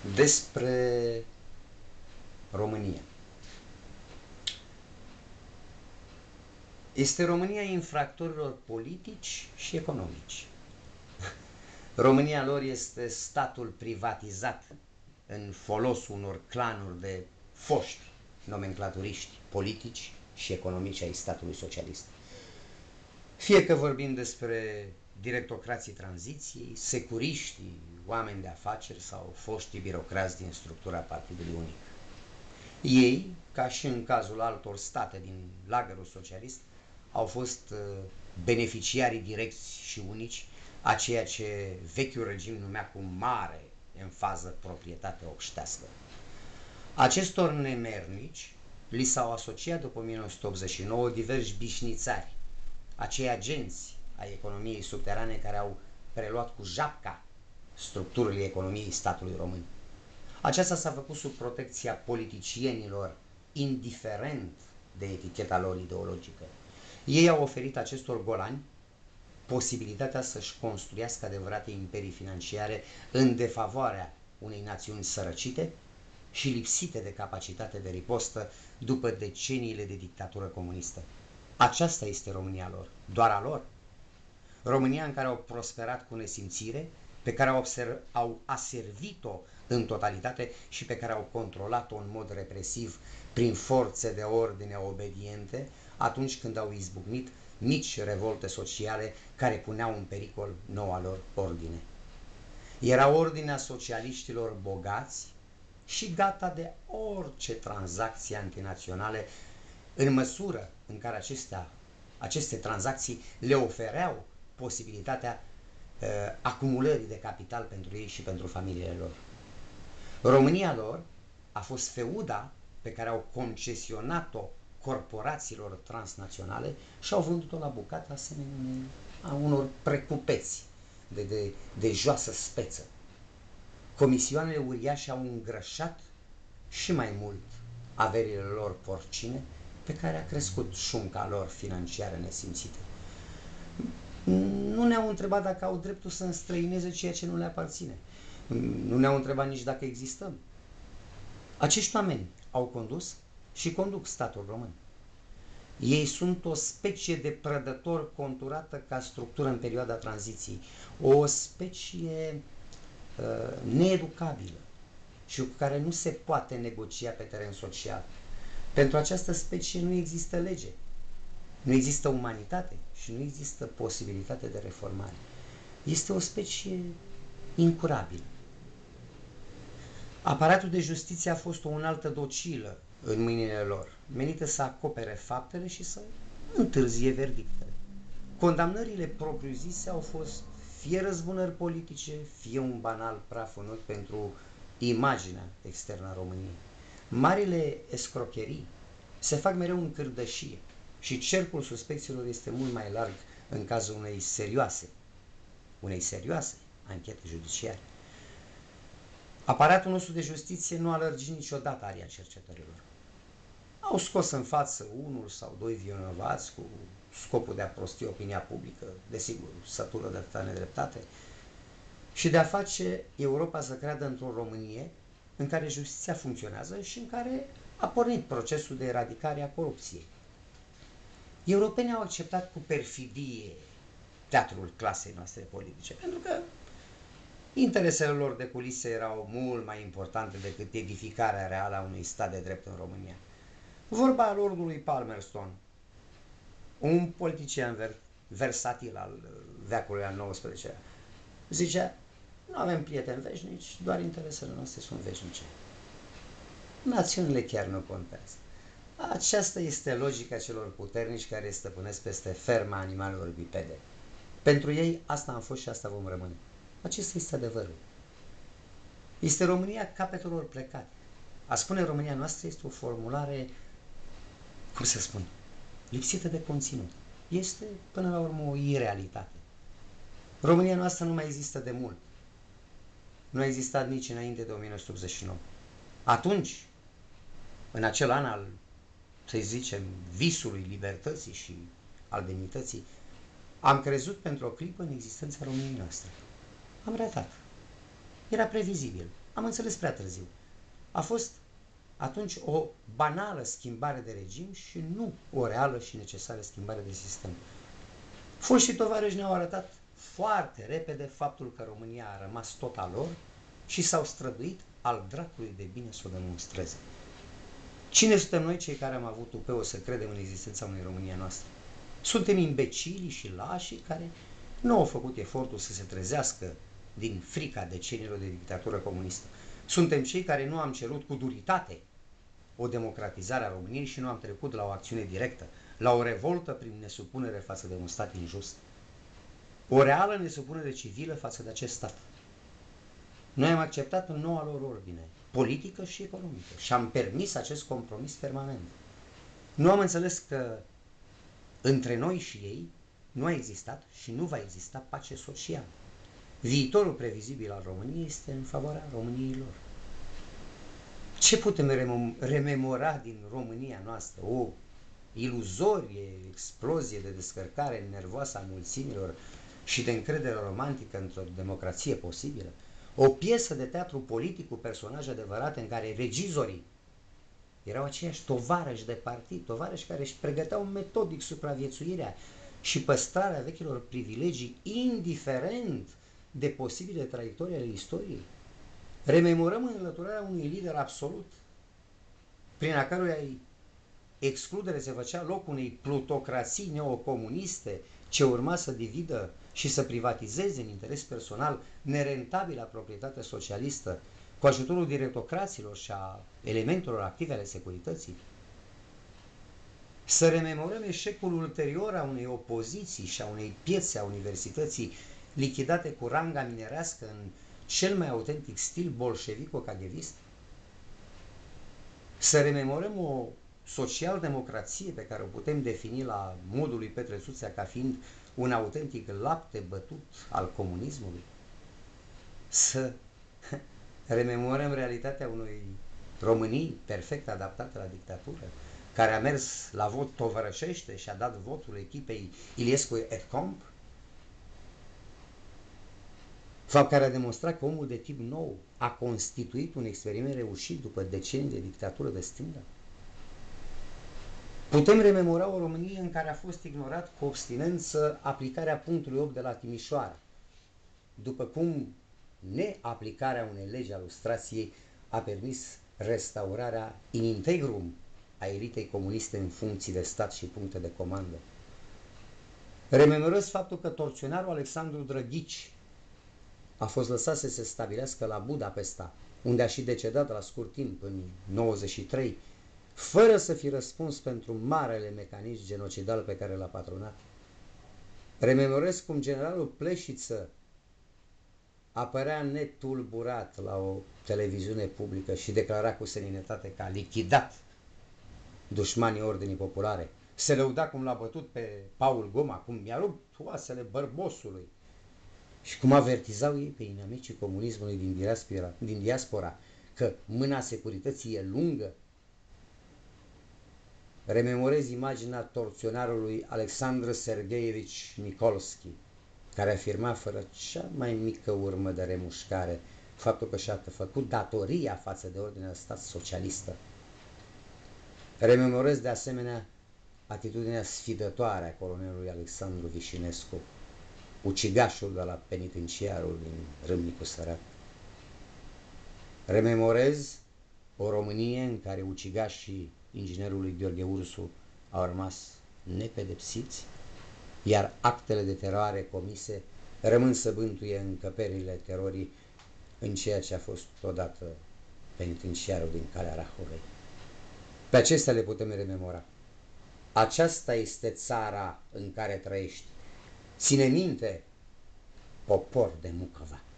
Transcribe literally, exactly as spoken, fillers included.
despre România. Este România infractorilor politici și economici. România lor este statul privatizat în folosul unor clanuri de foști nomenclaturiști politici și economici ai statului socialist. Fie că vorbim despre directocrații tranziției, securiștii, oameni de afaceri sau foștii birocrați din structura Partidului Unic. Ei, ca și în cazul altor state din lagărul socialist, au fost beneficiarii direcți și unici a ceea ce vechiul regim numea cu mare emfază proprietate obștească. Acestor nemernici li s-au asociat după o mie nouă sute optzeci și nouă diversi bișnițari, acei agenți ai economiei subterane care au preluat cu japca structurile economiei statului român. Aceasta s-a făcut sub protecția politicienilor, indiferent de eticheta lor ideologică. Ei au oferit acestor golani posibilitatea să-și construiască adevărate imperii financiare în defavoarea unei națiuni sărăcite și lipsite de capacitate de ripostă după deceniile de dictatură comunistă. Aceasta este România lor, doar a lor. România în care au prosperat cu nesimțire, pe care au, au aservit-o în totalitate și pe care au controlat-o în mod represiv prin forțe de ordine obediente atunci când au izbucnit mici revolte sociale care puneau în pericol noua lor ordine. Era ordinea socialiștilor bogați și gata de orice tranzacție antinaționale în măsură în care acestea, aceste tranzacții le ofereau posibilitatea uh, acumulării de capital pentru ei și pentru familiile lor. România lor a fost feuda pe care au concesionat-o corporațiilor transnaționale și au vândut-o la bucată asemenea a unor precupeți de, de, de joasă speță. Comisioanele uriașe au îngrășat și mai mult averile lor porcine, pe care a crescut șunca lor financiară nesimțită. Nu ne-au întrebat dacă au dreptul să înstrăineze ceea ce nu le aparține. Nu ne-au întrebat nici dacă existăm. Acești oameni au condus și conduc statul român. Ei sunt o specie de prădător conturată ca structură în perioada tranziției, o specie uh, needucabilă și cu care nu se poate negocia pe teren social. Pentru această specie nu există lege, nu există umanitate și nu există posibilitate de reformare. Este o specie incurabilă. Aparatul de justiție a fost o unaltă docilă în mâinile lor, menită să acopere faptele și să întârzie verdictele. Condamnările propriu-zise au fost fie răzbunări politice, fie un banal praf în ochi pentru imaginea externă a României. Marile escrocherii se fac mereu în cârdășie și cercul suspecțiilor este mult mai larg în cazul unei serioase, unei serioase anchete judiciare. Aparatul nostru de justiție nu a lărgit niciodată aria cercetărilor. Au scos în față unul sau doi vinovați cu scopul de a prosti opinia publică, desigur, sătură de atâta nedreptate, și de a face Europa să creadă într-o Românie în care justiția funcționează și în care a pornit procesul de eradicare a corupției. Europenii au acceptat cu perfidie teatrul clasei noastre politice, pentru că interesele lor de culise erau mult mai importante decât edificarea reală a unui stat de drept în România. Vorba lordului Palmerston, un politician ver versatil al veacului al nouăsprezecelea, zicea: nu avem prieteni veșnici, doar interesele noastre sunt veșnice. Națiunile chiar nu contează. Aceasta este logica celor puternici care stăpânesc peste ferma animalelor bipede. Pentru ei asta am fost și asta vom rămâne. Acesta este adevărul. Este România capetelor plecate. A spune România noastră este o formulare, cum să spun, lipsită de conținut. Este, până la urmă, o irealitate. România noastră nu mai există de mult. Nu a existat nici înainte de o mie nouă sute optzeci și nouă. Atunci, în acel an al, să zicem, visului libertății și al demnității, am crezut pentru o clipă în existența României noastre. Am ratat. Era previzibil. am înțeles prea târziu. A fost atunci o banală schimbare de regim și nu o reală și necesară schimbare de sistem. Foștii tovarăși ne-au arătat foarte repede faptul că România a rămas tot a lor și s-au străduit al dracului de bine să o demonstreze. Cine suntem noi cei care am avut tupeu să credem în existența unei România noastră? Suntem imbecilii și lașii care nu au făcut efortul să se trezească din frica decenilor de dictatură comunistă. Suntem cei care nu am cerut cu duritate o democratizare a României și nu am trecut la o acțiune directă, la o revoltă prin nesupunere față de un stat injust. O reală nesupunere civilă față de acest stat. Noi am acceptat în noua lor ordine, politică și economică, și am permis acest compromis permanent. Nu am înțeles că între noi și ei nu a existat și nu va exista pace socială. Viitorul previzibil al României este în favoarea României lor. Ce putem rememora din România noastră? O iluzorie, explozie de descărcare nervoasă a mulțimilor și de încredere romantică într-o democrație posibilă? O piesă de teatru politic cu personaje adevărate în care regizorii erau aceiași tovarăși de partid, tovarăși care își pregăteau metodic supraviețuirea și păstrarea vechilor privilegii, indiferent de posibile traiectorii ale istoriei. Rememorăm înlăturarea unui lider absolut, prin a căruia excludere se făcea loc unei plutocrații neocomuniste ce urma să dividă și să privatizeze în interes personal nerentabilă proprietate socialistă cu ajutorul directocraților și a elementelor active ale securității. Să rememorăm eșecul ulterior a unei opoziții și a unei piețe a universității lichidate cu ranga minerească în cel mai autentic stil bolșevico-caghevist. Să rememorăm o social-democrație pe care o putem defini la modul lui Petre Țuțea ca fiind un autentic lapte bătut al comunismului. Să rememorăm realitatea unui Românii perfect adaptate la dictatură, care a mers la vot tovărășește și a dat votul echipei Iliescu et Comp, fapt care a demonstrat că omul de tip nou a constituit un experiment reușit după decenii de dictatură de stânga. Putem rememora o Românie în care a fost ignorat cu obstinență aplicarea punctului opt de la Timișoara, după cum neaplicarea unei legi a lustrației a permis restaurarea in integrum a elitei comuniste în funcții de stat și puncte de comandă. Rememorez faptul că torționarul Alexandru Drăghici a fost lăsat să se stabilească la Budapesta, unde a și decedat la scurt timp, în nouăzeci și trei, fără să fi răspuns pentru marele mecanism genocidal pe care l-a patronat. Rememorez cum generalul Pleșiță apărea netulburat la o televiziune publică și declara cu seninătate că a lichidat dușmanii ordinii populare. Se lăuda cum l-a bătut pe Paul Goma, cum mi-a rupt oasele bărbosului și cum avertizau ei pe inamicii comunismului din diaspora, din diaspora că mâna securității e lungă. Rememorez imaginea torționarului Alexandru Sergeevici Nikolski, care afirma fără cea mai mică urmă de remușcare faptul că și-a făcut datoria față de ordinea stat socialistă. Rememorez de asemenea atitudinea sfidătoare a colonelului Alexandru Vișinescu, ucigașul de la penitenciarul din Râmnicu Sărat. Rememorez o Românie în care ucigașii inginerului Gheorghe Ursu au rămas nepedepsiți, iar actele de teroare comise rămân să bântuie încăperile terorii în ceea ce a fost odată penitenciarul din Calea Rahovei. Pe acestea le putem rememora. Aceasta este țara în care trăiești. Ține minte, popor de Mucova.